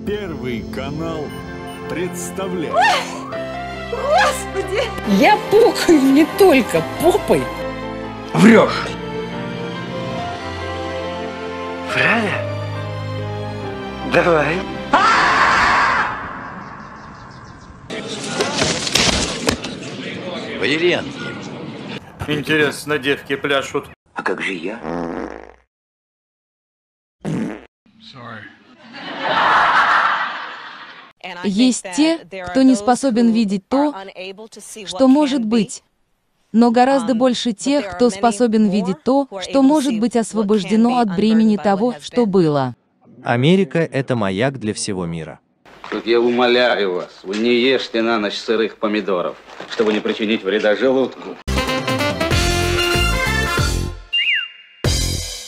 Первый канал представляет. Господи! Я пукаю не только попой. Врешь. Правда? Давай. Валериан. Интересно, девки пляшут. А как же я? Есть те, кто не способен видеть то, что может быть. Но гораздо больше тех, кто способен видеть то, что может быть освобождено от бремени того, что было. Америка – это маяк для всего мира. Тут я умоляю вас, вы не ешьте на ночь сырых помидоров, чтобы не причинить вреда желудку.